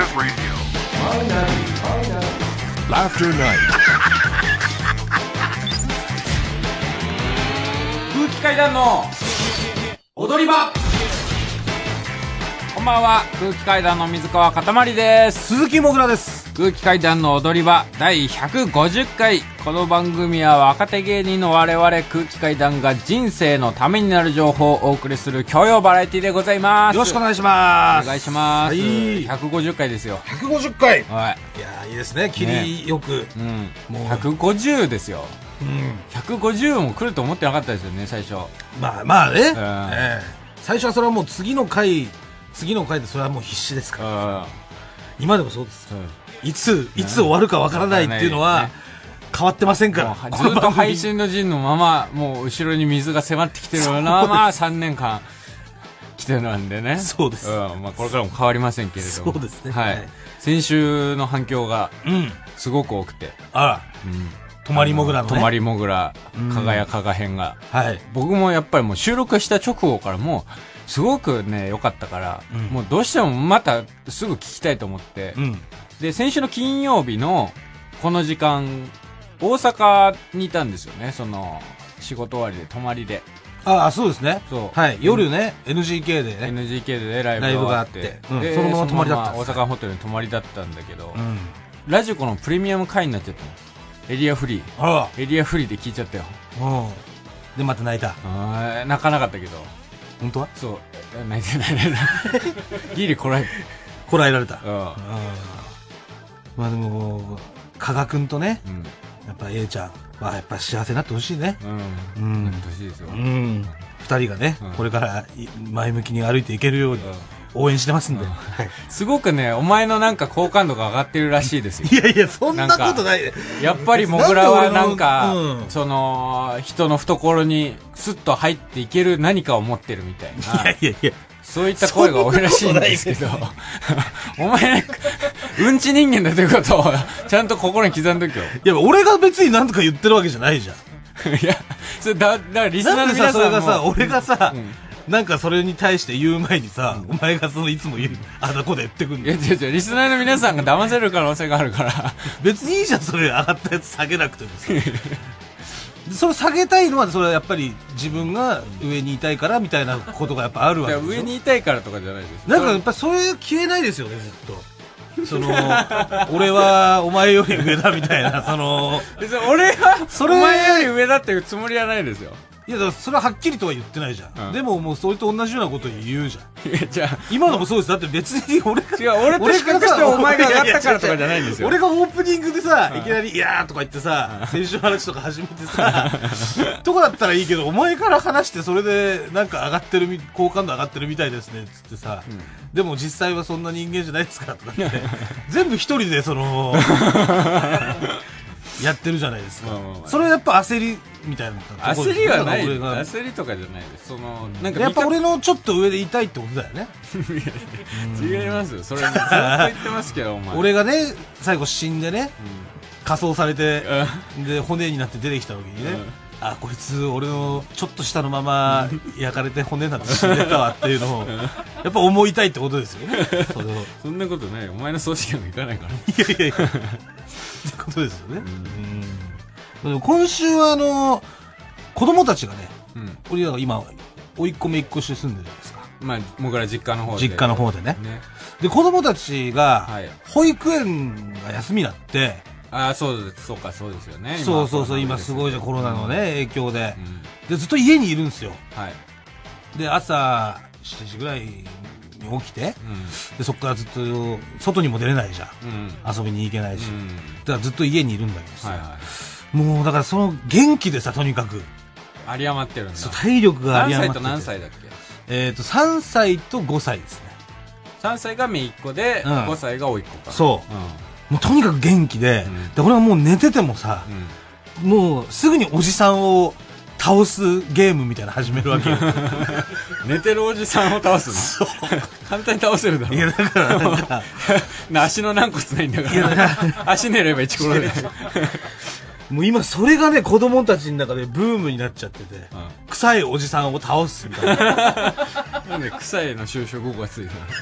Laughter Night. 空気階段の踊り場。こんばんは、空気階段の水川かたまりです。 鈴木もぐらです。 空気階段の踊り場第150回。この番組は若手芸人の我々空気階段が人生のためになる情報をお送りする教養バラエティでございます。 よろしくお願いします。 お願いします。 はい、 150回ですよ。 150回。 はい。 いやー、いいですね。切りよく。 うん。 もう 150ですよ。 うん。 150も来ると思ってなかったですよね、最初。 まあね。最初はそれはもう次の回でそれはもう必死ですから。今でもそうです。いつ終わるかわからないっていうのは変わってませんから。 ずっと配信の陣のまま、もう後ろに水が迫ってきてるような、まあ3年間来てるんでね。 そうです。 まあこれからも変わりませんけれども。 そうですね。 はい。先週の反響がすごく多くて。 あら。泊まりもぐらのね。 泊まりもぐら、かがやかが編が。 はい。 僕もやっぱりもう収録した直後からもう、すごくね、良かったから、もうどうしてもまたすぐ聞きたいと思って、で、先週の金曜日のこの時間、大阪にいたんですよね、その、仕事終わりで、泊まりで。 ああ、そうですね。 そう。 はい。夜ね、NGK でね。 NGK でライブがあって、 そのまま泊まりだった。 大阪ホテルに泊まりだったんだけど、ラジコのプレミアム会になっちゃったの。エリアフリー。エリアフリーで聞いちゃったよ。 で、また泣いた。 泣かなかったけど。 本当は？ そう。泣いてない。ギリこらえられた。まあでも、加賀くんとね、やっぱ A ちゃんはやっぱ幸せになってほしいね。 なってほしいですよ。 二人がね、これから前向きに歩いていけるように応援してますんで。 すごくね、お前のなんか好感度が上がってるらしいですよ。 いや、そんなことない。 やっぱりもぐらはなんか、その、人の懐にスッと入っていける何かを持ってるみたいな。 いや。 そういった声が多いらしいんですけど、お前、うんち人間だということを、ちゃんと心に刻んどきよ。 いや、俺が別に何とか言ってるわけじゃないじゃん。 いや、それだからリスナーの皆さんも。 なんでさ、それがさ、俺がさ、なんかそれに対して言う前にさ、お前がそのいつも言う、あだこで言ってくんの。 いや、違う、リスナーの皆さんが騙せる可能性があるから。 別にいいじゃん、それ上がったやつ下げなくてもさ。それ下げたいのは、それはやっぱり自分が上にいたいからみたいなことがやっぱあるわけでしょ。 上にいたいからとかじゃないです。 なんかやっぱそれ消えないですよね、ずっと。その、俺はお前より上だみたいな、その。 別に俺は、お前より上だっていうつもりはないですよ。 いや、だからそれははっきりとは言ってないじゃん。でももうそれと同じようなこと言うじゃん。 いや、じゃあ。 今のもそうです。だって別に俺と比較してお前が上がったからとかじゃないんですよ。 俺がオープニングでさ、いきなり、いやーとか言ってさ、先週の話とか始めてさ、とかだったらいいけど、お前から話してそれでなんか上がってる、好感度上がってるみたいですね、つってさ、でも実際はそんな人間じゃないですからとかって、全部一人でその、やってるじゃないですか。それはやっぱ焦りみたいな焦りはない。焦りとかじゃないです。そのなんかやっぱ俺のちょっと上でいたいってことだよね。 違いますよ。それずっと言ってますけど、お前。 俺がね、最後死んでね、火葬されて、で骨になって出てきた時にね、あ、こいつ俺のちょっと下のまま焼かれて骨になって死んでたわっていうのをやっぱ思いたいってことですよね。 そんなことない。お前の葬式も行かないから。 いやってことですよね。今週は子供たちがね、俺らが今甥っ子姪っ子して住んでるじゃないですか。 まあ僕ら実家の方で。 実家の方でね。で子供たちが保育園が休みになって。 ああ、そうですよね。 そう今すごいじゃん、コロナのね影響で。でずっと家にいるんですよ。で朝7時ぐらいに起きて、でそこからずっと外にも出れないじゃん、遊びに行けないし、だからずっと家にいるんだけどさ、もうだからその元気でさ、とにかく有り余ってるんだ。 体力が有り余ってて。 何歳と何歳だっけ ？3歳と5歳ですね。 3歳が姪っ子で、5歳が甥っ子か。 そうもうとにかく元気で、俺はもう寝ててもさ、もうすぐにおじさんを倒すゲームみたいなの始めるわけよ。 寝てるおじさんを倒すの？簡単に倒せるだろ。 いやだからなんか足の軟骨ないんだから。足寝れば一コロで。 もう今それがね、子供たちの中でブームになっちゃってて、臭いおじさんを倒すみたいな。 なんで臭いの就職後がついたの？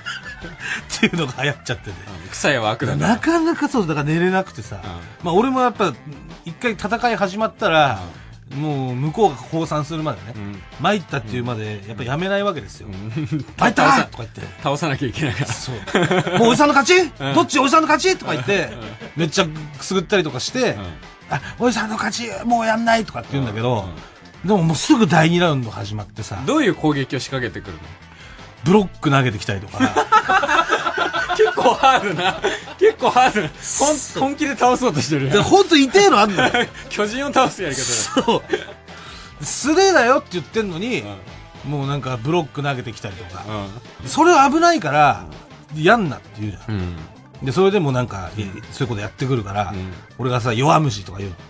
っていうのが流行っちゃってて、 臭いは悪だなかなかそうだから寝れなくてさ、まあ俺もやっぱ一回戦い始まったら、もう向こうが降参するまでね、参ったっていうまでやっぱやめないわけですよ。参ったとか言って倒さなきゃいけないから、 そうもうおじさんの勝ち、どっちおじさんの勝ちとか言ってめっちゃくすぐったりとかして、あおじさんの勝ちもうやんないとかって言うんだけど、でももうすぐ第2ラウンド始まってさ、 どういう攻撃を仕掛けてくるの？ ブロック投げてきたりとか結構ハードな、結構ハードな、本気で倒そうとしてる。 本当痛えのあんのよ巨人を倒すやり方だ。 そう素手だよって言ってんのに、もうなんかブロック投げてきたりとか、それは危ないからやんなって言うじゃん、でそれでもなんか、そういうことやってくるから、俺がさ弱虫とか言うの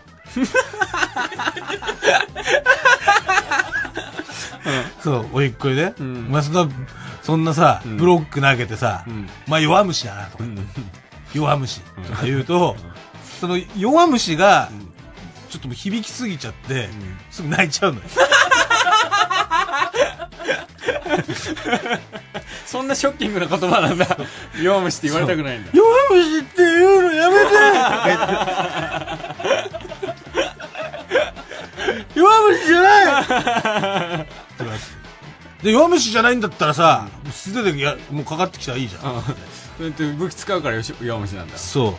そうおいっ子にね、お前そんなさ、ブロック投げてさ、まあ弱虫だなとか、弱虫とか言うと、その弱虫がちょっと響きすぎちゃって、すぐ泣いちゃうのよそんなショッキングな言葉なんだ。弱虫って言われたくないんだ。 弱虫って言うのやめて弱虫じゃないで弱虫じゃないんだったらさ、素手でもうかかってきたらいいじゃん。 それって武器使うから弱虫なんだ。 そう、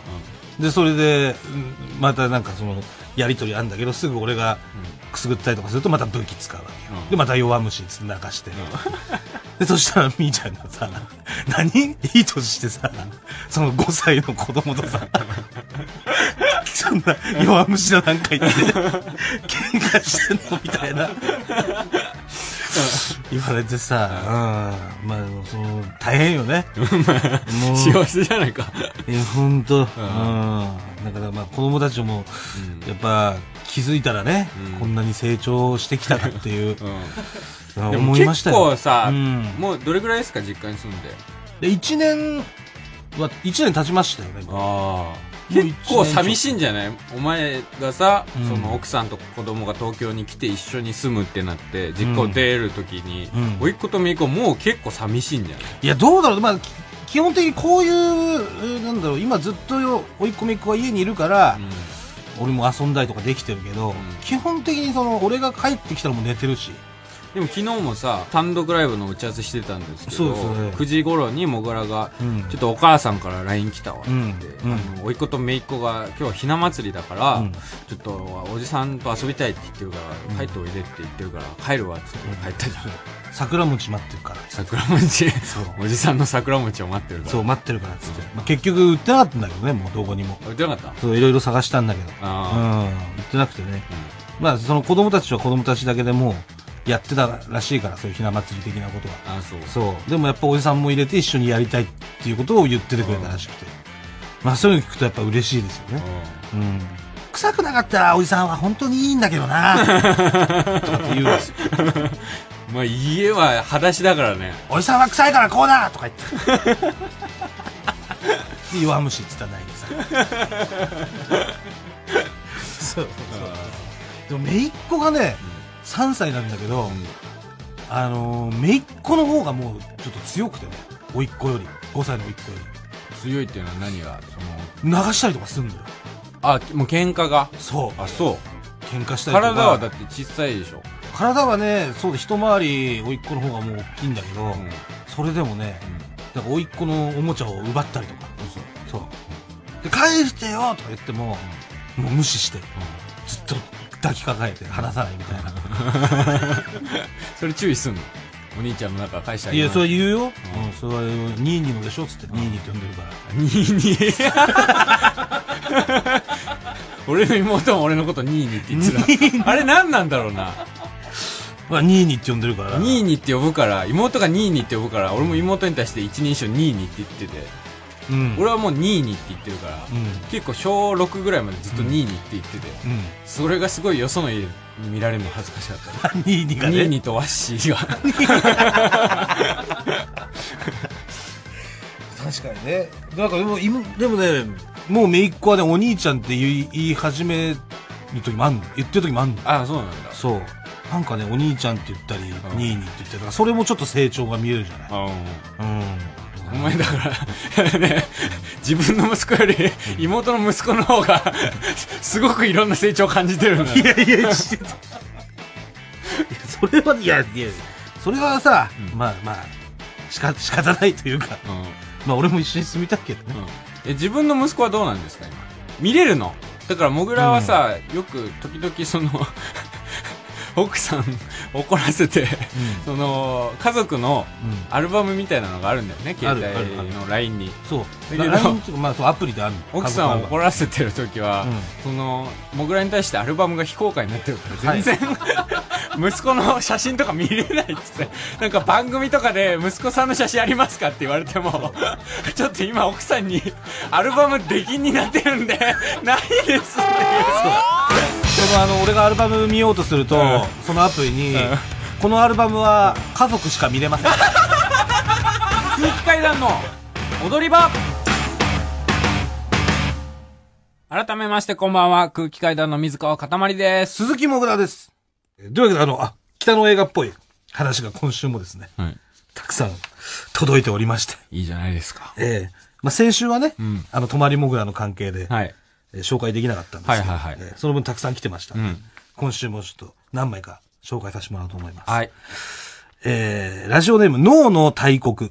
でそれでまたなんかそのやり取りあるんだけど、すぐ俺がくすぐったりとかするとまた武器使うわけよ、でまた弱虫につって泣かして、でそしたらみーちゃんがさ何いい年してさ、その5歳の子供とさそんな弱虫だなんか言って喧嘩してんのみたいな言われてさ、まあその大変よねもう幸せじゃないか。 いや本当、だからまあ子供たちもやっぱ気づいたらね、こんなに成長してきたかっていう、思いましたよ。 結構さ、もうどれぐらいですか実家に住んで。 1年経ちましたよね。 結構寂しいんじゃない？お前がさ、その奥さんと子供が東京に来て一緒に住むってなって実家を出るときに、甥っ子と姪っ子もう結構寂しいんじゃない？ いやどうだろう、まあ基本的にこういうなんだろう、今ずっと甥っ子姪っ子が家にいるから、俺も遊んだりとかできてるけど、基本的にその俺が帰ってきたらもう寝てるし。 でも昨日もさ単独ライブの打ち合わせしてたんですけど、9時頃にもぐらが、ちょっとお母さんから LINE 来たわって、甥っ子と姪っ子が今日はひな祭りだから、ちょっとおじさんと遊びたいって言ってるから、帰っておいでって言ってるから帰るわって言って帰ったじゃん。 桜餅待ってるから。 桜餅おじさんの桜餅を待ってるから。 そう待ってるからっつって、結局売ってなかったんだけどね、もうどこにも売ってなかった。 そういろいろ探したんだけど、売ってなくてね、まあその子供たちは子供たちだけでもやってたらしいから、そういうひな祭り的なことは。そうでもやっぱおじさんも入れて一緒にやりたいっていうことを言っててくれたらしくて、まあそういうの聞くとやっぱ嬉しいですよね。臭くなかったらおじさんは本当にいいんだけどなとかって言うんですよまあ家は裸足だからね。 おじさんは臭いからこうだとか言って弱虫って言ったらないですそうでも姪っ子がね、3歳なんだけど、姪っ子の方がもうちょっと強くてね、甥っ子より、5歳の甥っ子より強いっていうのは何が流したりとかするんだよ。 もう喧嘩が。 そう喧嘩したりとか。 体はだって小さいでしょ。 体はね、そうで一回り甥っ子の方がもう大きいんだけど、それでもね、なんか甥っ子のおもちゃを奪ったりとか、そうで返してよとか言っても、もう無視して、ずっと抱きかかえて離さないみたいなそれ注意すんの？お兄ちゃんの中返してあげる。いやそれ言うよ、それはニーニーのでしょっつって、ニーニーって呼んでるから。 ニーニー俺の妹も俺のことニーニーって言ってたあれ何なんだろうな。 まあ、ニーニーって呼んでるから。 ニーニーって呼ぶから、妹がニーニーって呼ぶから、俺も妹に対して一人称ニーニーって言ってて、俺はもうニーニーって言ってるから、結構小6ぐらいまでずっとニーニーって言ってて、それがすごいよその家に見られるの恥ずかしかった。 ニーニーがね。 ニーニーとワッシーが確かにね。なんかでもね、もう姪っ子はね、お兄ちゃんって言い始める時もあんの。言ってる時もあんの。 そうなんだ。 そう。なんかね、お兄ちゃんって言ったり、ニーニーって言ってたから、それもちょっと成長が見えるじゃない。 お前だからね、自分の息子より妹の息子の方がすごくいろんな成長を感じてるんだ。 いやいや、それは、いや、それはさ、まあまあ、仕方ないというか、まあ俺も一緒に住みたいけどね。 自分の息子はどうなんですか今。見れるの？だからもぐらはさ、よく時々その奥さん怒らせて、その家族のアルバムみたいなのがあるんだよね、携帯の LINE に。 そう。だけど、まあそうアプリであるの。 奥さんを怒らせてる時は、そのもぐらに対してアルバムが非公開になってるから全然、息子の写真とか見れないっつって、なんか番組とかで息子さんの写真ありますかって言われても、ちょっと今奥さんにアルバム出禁になってるんでないですって俺がアルバム見ようとすると、そのアプリに、このアルバムは家族しか見れません。空気階段の踊り場。改めましてこんばんは、空気階段の水川かたまりです。 鈴木もぐらです。というわけで北の映画っぽい話が今週もですね、たくさん届いておりまして。 いいじゃないですか。 まあ、先週はね、泊まりもぐらの関係で、紹介できなかったんですけど、その分たくさん来てました。今週もちょっと何枚か紹介させてもらおうと思います。ラジオネーム、脳の大国。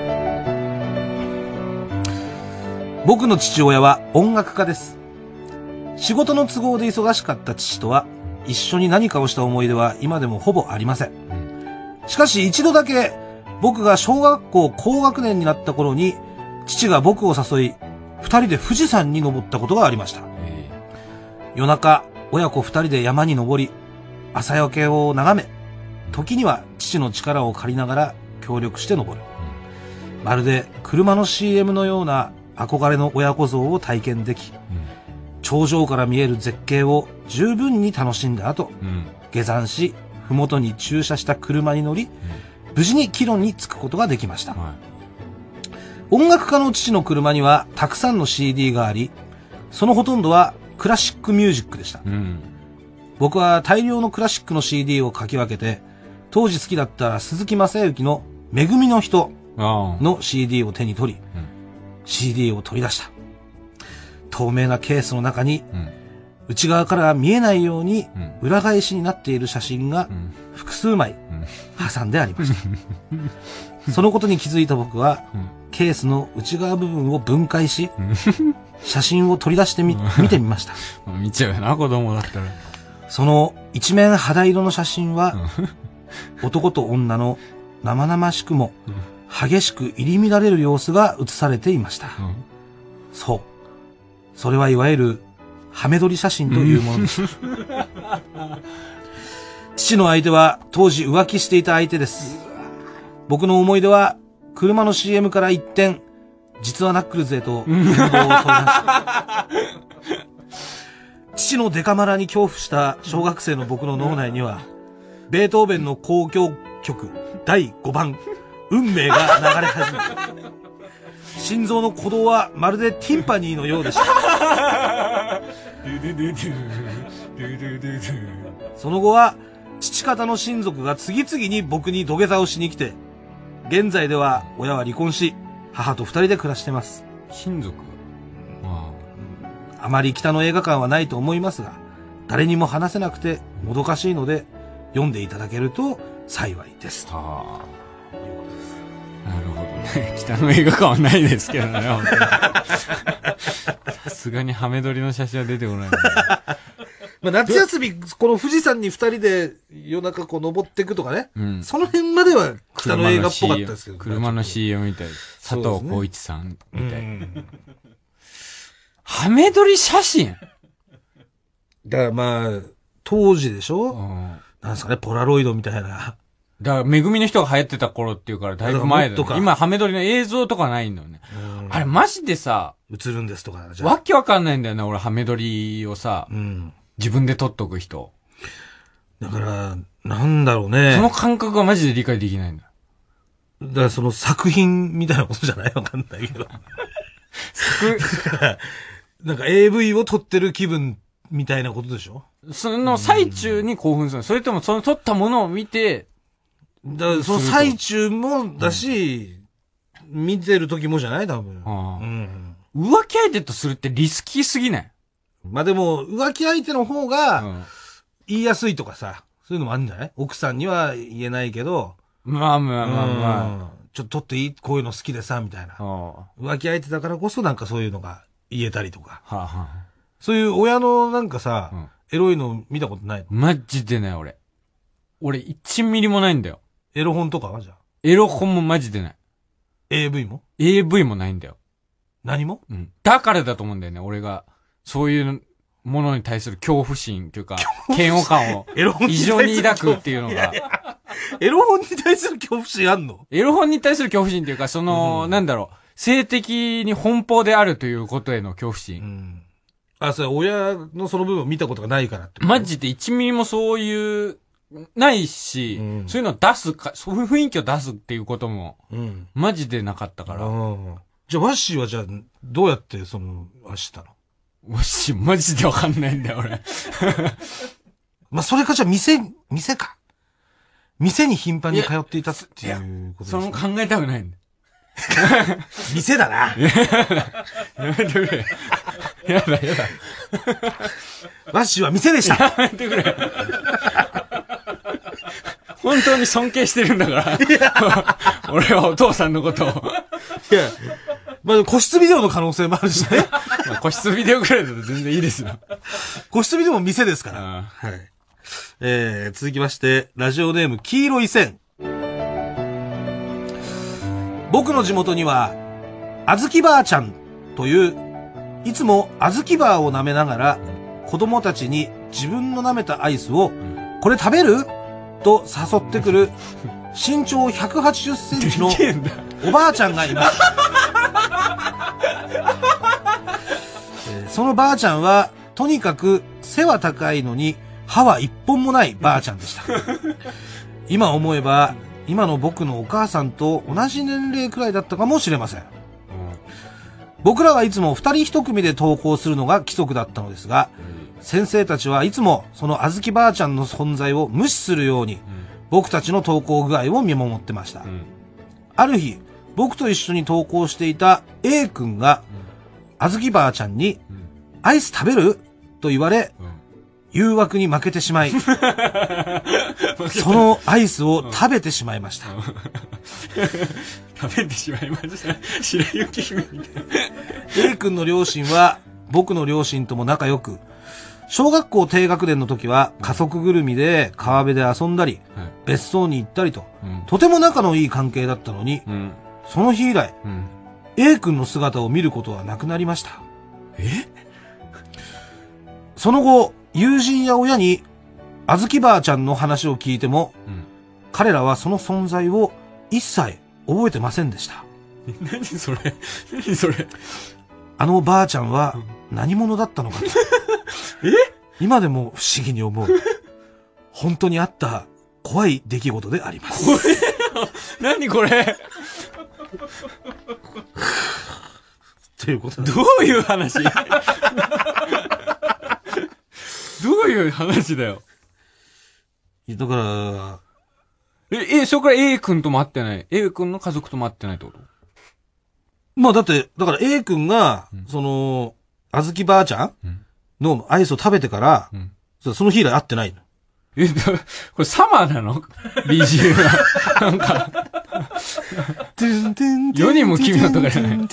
僕の父親は音楽家です。仕事の都合で忙しかった父とは、一緒に何かをした思い出は今でもほぼありません。しかし一度だけ、僕が小学校高学年になった頃に、父が僕を誘い、二人で富士山に登ったことがありました。夜中、親子二人で山に登り、朝焼けを眺め、時には父の力を借りながら協力して登る。まるで車の CM のような憧れの親子像を体験でき、頂上から見える絶景を十分に楽しんだ後、下山し、ふもとに駐車した車に乗り、無事に帰路に着くことができました。音楽家の父の車にはたくさんの CD があり、そのほとんどはクラシックミュージックでした。僕は大量のクラシックの CD をかき分けて、当時好きだった鈴木雅之のめぐみの人の CD を手に取り、CD を取り出した。透明なケースの中に、内側から見えないように裏返しになっている写真が複数枚挟んでありました。そのことに気づいた僕は、ケースの内側部分を分解し、写真を取り出して見てみました。 見ちゃうよな、子供だったら。 その一面肌色の写真は、男と女の生々しくも激しく入り乱れる様子が写されていました。そう。それはいわゆる、ハメ撮り写真というものです。父の相手は当時浮気していた相手です。僕の思い出は、車の CM から一転、実はナックルズへと運動を取りました。父のデカマラに恐怖した小学生の僕の脳内には、ベートーベンの交響曲第5番、運命が流れ始め、心臓の鼓動はまるでティンパニーのようでした。その後は、父方の親族が次々に僕に土下座をしに来て、現在では親は離婚し、母と二人で暮らしています。 親族？ あまり北の映画館はないと思いますが、誰にも話せなくてもどかしいので、読んでいただけると幸いです。 なるほどね。北の映画館はないですけどね、本当に。さすがにハメ撮りの写真は出てこない、ね。 まあ夏休み、この富士山に二人で夜中こう登っていくとかね。その辺までは北の映画っぽかったですけど。 車の CM みたいです。佐藤浩市さんみたい。ハメ撮り写真だからまあ、当時でしょ、なんですかね、ポラロイドみたいな。 だから、めぐみの人が流行ってた頃っていうからだいぶ前だよね。今、ハメ撮りの映像とかないんだよね。あれ、マジでさ、 映るんですとかじゃわけわかんないんだよね、俺、ハメ撮りをさ、自分で撮っとく人。 だから、なんだろうね。 その感覚がマジで理解できないんだ。 だからその作品みたいなことじゃないわかんないけど。なんか AV を撮ってる気分みたいなことでしょ？ その最中に興奮する。それともその撮ったものを見て、 だからその最中もだし、 見てる時もじゃない多分。 浮気相手とするってリスキーすぎない？ まあでも、浮気相手の方が、言いやすいとかさ、そういうのもあるんじゃない？奥さんには言えないけど。 まあ。 ちょっと撮っていい？こういうの好きでさ、みたいな。浮気相手だからこそなんかそういうのが言えたりとか。そういう親のなんかさ、エロいの見たことない？ マジでない、俺。俺1ミリもないんだよ。 エロ本とかはじゃあ？ エロ本もマジでない。 AV も？ AV もないんだよ。 何も？ だからだと思うんだよね、俺が。そういうものに対する恐怖心というか、嫌悪感を異常に抱くっていうのが。 エロ本に対する恐怖心あんの？ エロ本に対する恐怖心というか、なんだろう、性的に奔放であるということへの恐怖心。 それ親のその部分を見たことがないからって。 マジで1ミリもそういう、ないし、そういうのを出すか、そういう雰囲気を出すっていうことも、マジでなかったから。 じゃあ、ワッシーはじゃあ、どうやってあしたの？ ワッシー、マジでわかんないんだよ、俺。 まあ、それかじゃあ、店か。店に頻繁に通っていたっていうことですね。 考えたくないんだ。 店だな。 やめてくれ。やだ。 ワッシーは店でした。 やめてくれ。本当に尊敬してるんだから。俺はお父さんのことを。 いや、まあ、個室ビデオの可能性もあるしね。 個室ビデオくらいだと全然いいですよ。 個室ビデオも店ですから。はい。続きまして、ラジオネーム、黄色い線。僕の地元には、あずきばあちゃんという、いつもあずきバーを舐めながら、子供たちに自分の舐めたアイスを、これ食べる？と誘ってくる、身長180センチのおばあちゃんがいます。そのばあちゃんは、とにかく背は高いのに歯は一本もないばあちゃんでした。今思えば、今の僕のお母さんと同じ年齢くらいだったかもしれません。僕らはいつも二人一組で登校するのが規則だったのですが、先生たちはいつもそのあずきばあちゃんの存在を無視するように、僕たちの登校具合を見守ってました。ある日、僕と一緒に登校していた A 君が、あずきばあちゃんに、アイス食べる？と言われ、誘惑に負けてしまい、そのアイスを食べてしまいました。 食べてしまいました。白雪姫みたいな。 A 君の両親は、僕の両親とも仲良く、小学校低学年の時は家族ぐるみで川辺で遊んだり、別荘に行ったりと、とても仲のいい関係だったのに、その日以来、A 君の姿を見ることはなくなりました。その後、友人や親に、あずきばあちゃんの話を聞いても、彼らはその存在を一切覚えてませんでした。 何それ？ あのばあちゃんは何者だったのかと。今でも不思議に思う。本当にあった怖い出来事であります。 何これ？ ということどういう話？どういう話だよ。 だから、 そこから A 君とも会ってない。A 君の家族とも会ってないってこと？ まあだって、だから A 君が、あずきばあちゃんのアイスを食べてから、その日以来会ってないの。 これサマーなの？ BGM は。なんか。世にも奇妙とかじゃない。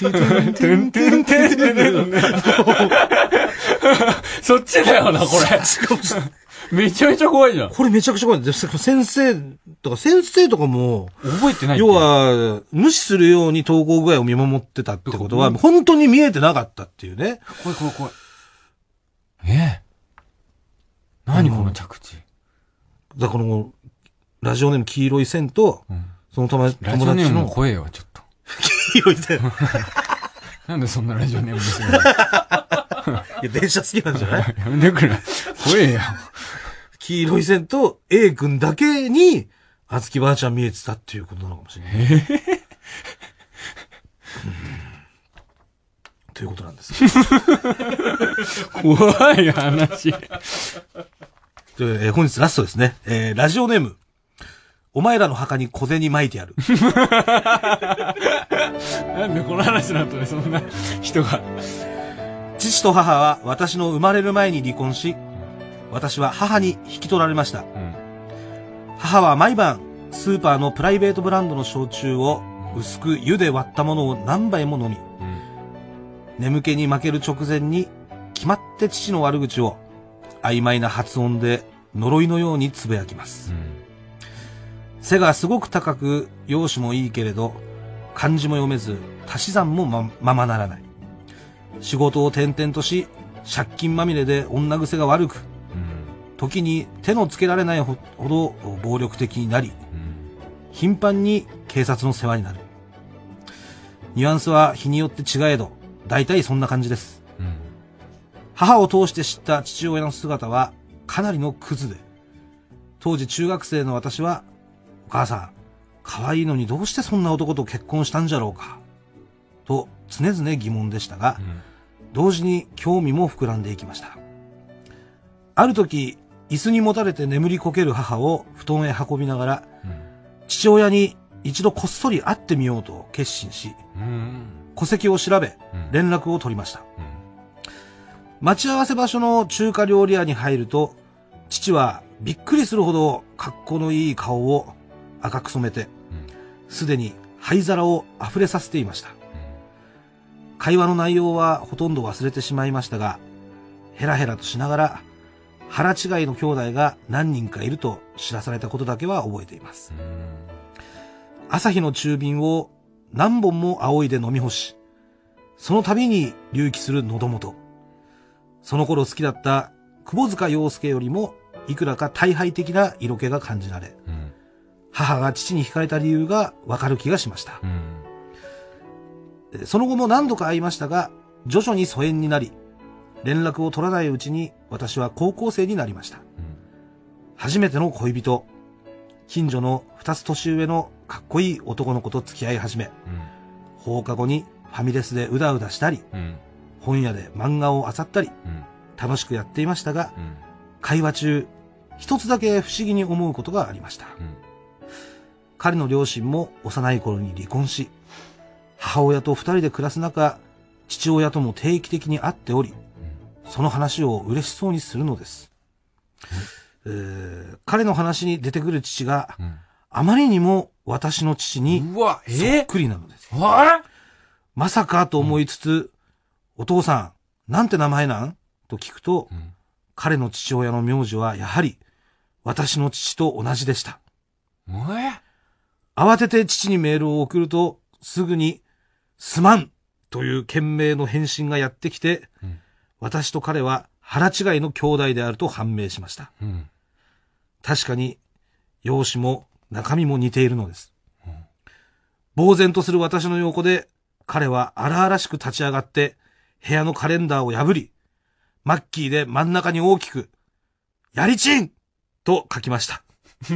そっちだよな、これ。めちゃめちゃ怖いじゃん。 これめちゃくちゃ怖い。先生とかも、 覚えてない。 要は、無視するように登校具合を見守ってたってことは、本当に見えてなかったっていうね。 怖い。何この着地。 だからこの、ラジオネーム黄色い線と、その友達の。 ラジオネームも怖えよ、ちょっと。 黄色い線。 なんでそんなラジオネームですよ。 いや、電車好きなんじゃない？ やめてくれ。怖えよ。 黄色い線と A 君だけに、あずきばあちゃん見えてたっていうことなのかもしれない。ということなんです。 怖い話。 本日ラストですね。ラジオネーム、 お前らの墓に小銭撒いてやる。 なんでこの話の後でそんな人が。 父と母は私の生まれる前に離婚し、私は母に引き取られました。母は毎晩スーパーのプライベートブランドの焼酎を薄く湯で割ったものを何杯も飲み、眠気に負ける直前に決まって父の悪口を曖昧な発音で呪いのようにつぶやきます。背がすごく高く容姿もいいけれど漢字も読めず足し算もままならない。仕事を転々とし借金まみれで女癖が悪く、時に手のつけられないほど暴力的になり、頻繁に警察の世話になる。ニュアンスは日によって違えど大体そんな感じです。母を通して知った父親の姿はかなりのクズで、当時中学生の私は、お母さん、可愛いのにどうしてそんな男と結婚したんじゃろうかと常々疑問でしたが、同時に興味も膨らんでいきました。ある時、椅子にもたれて眠りこける母を布団へ運びながら、父親に一度こっそり会ってみようと決心し、戸籍を調べ、連絡を取りました。待ち合わせ場所の中華料理屋に入ると、父はびっくりするほど格好のいい顔を赤く染めて、すでに灰皿を溢れさせていました。会話の内容はほとんど忘れてしまいましたが、ヘラヘラとしながら、腹違いの兄弟が何人かいると知らされたことだけは覚えています。朝日の中瓶を何本も仰いで飲み干し、その度に隆起する喉元。その頃好きだった窪塚洋介よりもいくらか大敗的な色気が感じられ、母が父に惹かれた理由がわかる気がしました。その後も何度か会いましたが、徐々に疎遠になり、連絡を取らないうちに私は高校生になりました。初めての恋人、近所の2つ年上のかっこいい男の子と付き合い始め、放課後にファミレスでうだうだしたり、本屋で漫画を漁ったり、楽しくやっていましたが、会話中、一つだけ不思議に思うことがありました。彼の両親も幼い頃に離婚し、母親と2人で暮らす中、父親とも定期的に会っており、その話を嬉しそうにするのです。彼の話に出てくる父が、あまりにも私の父にそっくりなのです。まさかと思いつつ、お父さん、なんて名前なんと聞くと、彼の父親の名字はやはり私の父と同じでした。慌てて父にメールを送ると、すぐにすまんという懸命の返信がやってきて、私と彼は腹違いの兄弟であると判明しました。確かに容姿も中身も似ているのです。呆然とする私の横で彼は荒々しく立ち上がって部屋のカレンダーを破り、マッキーで真ん中に大きくやりちんと書きました。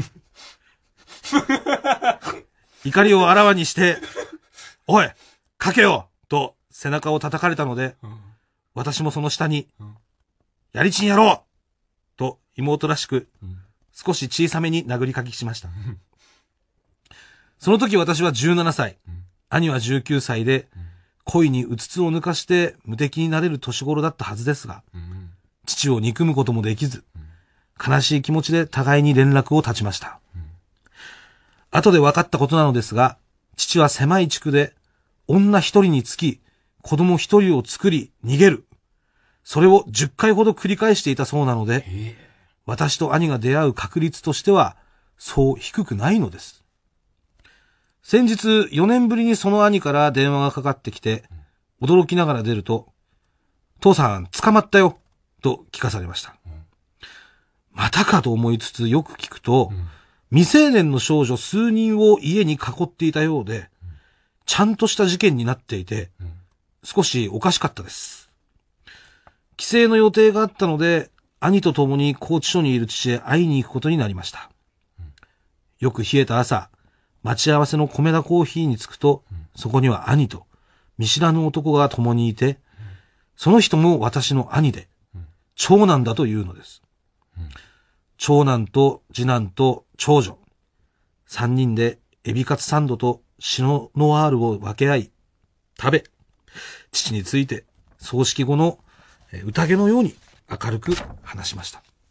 怒りをあらわにして、おい書けよと背中を叩かれたので、私もその下に、やりちんやろうと妹らしく、少し小さめに殴り書きしました。その時私は17歳、兄は19歳で、恋にうつつを抜かして無敵になれる年頃だったはずですが、父を憎むこともできず、悲しい気持ちで互いに連絡を絶ちました。後で分かったことなのですが、父は狭い地区で女一人につき子供一人を作り逃げる。それを10回ほど繰り返していたそうなので、私と兄が出会う確率としてはそう低くないのです。先日4年ぶりにその兄から電話がかかってきて、驚きながら出ると、父さん捕まったよと聞かされました。またかと思いつつよく聞くと、未成年の少女数人を家に囲っていたようで、ちゃんとした事件になっていて、少しおかしかったです。帰省の予定があったので、兄と共に拘置所にいる父へ会いに行くことになりました。よく冷えた朝、待ち合わせの米田コーヒーに着くと、そこには兄と見知らぬ男が共にいて、その人も私の兄で、長男だというのです。長男と次男と長女、 3人でエビカツサンドとシノノワールを分け合い、食べ、父について葬式後の宴のように明るく話しました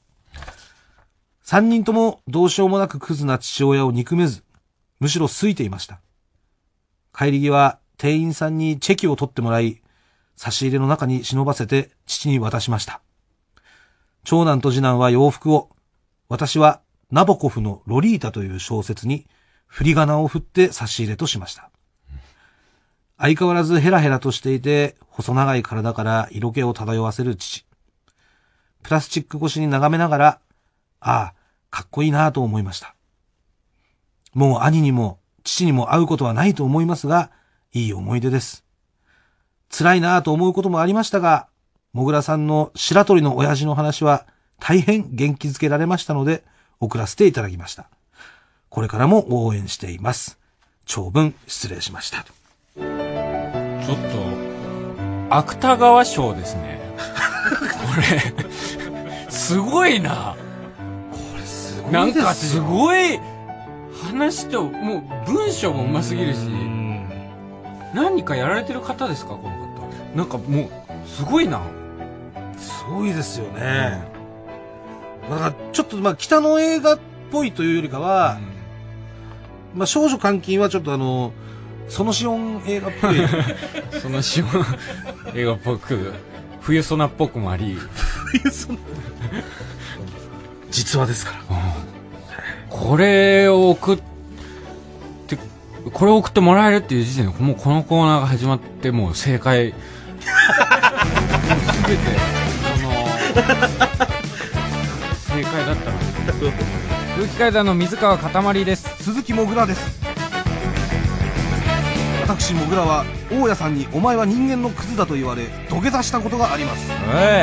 。3人ともどうしようもなくクズな父親を憎めず、むしろ好いていました。帰り際、店員さんにチェキを取ってもらい、差し入れの中に忍ばせて父に渡しました。長男と次男は洋服を、私はナボコフのロリータという小説に振り仮名を振って差し入れとしました。相変わらずヘラヘラとしていて、細長い体から色気を漂わせる父。プラスチック越しに眺めながら、ああ、かっこいいなぁと思いました。もう兄にも父にも会うことはないと思いますが、いい思い出です。辛いなぁと思うこともありましたが、もぐらさんの白鳥の親父の話は大変元気づけられましたので、送らせていただきました。これからも応援しています。長文失礼しました。 ちょっと、芥川賞ですね。これ、すごいな。 これすごいですよ。 なんかすごい話と、もう文章もうますぎるし、何かやられてる方ですか、この方。なんかもう、すごいな。 すごいですよね。だからちょっと北の映画っぽいというよりかは、少女監禁はちょっとそのシオン映画っぽい。 そのシオン映画っぽく、冬ソナっぽくもあり。 冬ソナ実話ですから。 これを送ってもらえるっていう時点で、もうこのコーナーが始まって、もう正解。もうすべて、正解だったので。空気階段の水川かたまりです。 鈴木もぐらです。私もぐらは大家さんにお前は人間のクズだと言われ土下座したことがあります。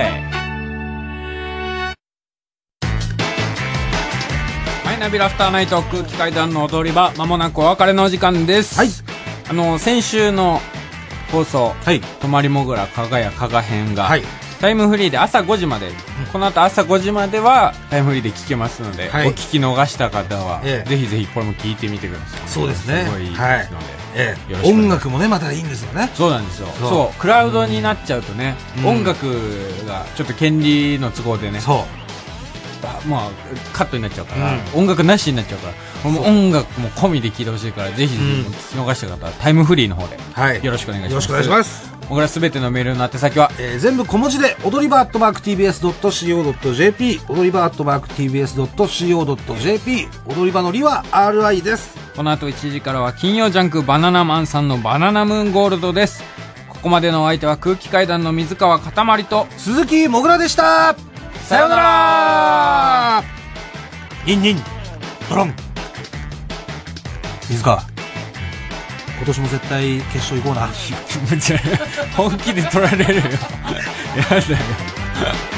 ナビラフターナイト空気階段の踊り場、まもなくお別れのお時間です。はい。先週の放送、はい、泊まりもぐらかがやかが編が、はい、タイムフリーで朝5時まで、この後朝5時まではタイムフリーで聞けますので、はい、お聞き逃した方は、ぜひぜひこれも聞いてみてください。 そうですね。 すごいいいですので、よろしくお願いします。 音楽もねまたいいんですよね。 そうなんですよ。そうクラウドになっちゃうとね、音楽がちょっと権利の都合でね、そうまあカットになっちゃうから、音楽なしになっちゃうから、もう音楽も込みで聴いてほしいから、ぜひ聞き逃した方はタイムフリーの方でよろしくお願いします。 よろしくお願いします。 僕らすべてのメールの宛先は、 全部小文字で踊り場@tbs.co.jp、 踊り場@tbs.co.jp、 踊り場のりは RI です。 この後1時からは金曜ジャンクバナナマンさんのバナナムーンゴールドです。ここまでのお相手は空気階段の水川かたまりと鈴木もぐらでした。さようなら。ニンニンドロン。水川、今年も絶対決勝行こうな。 本気で取られるよ。やだよ。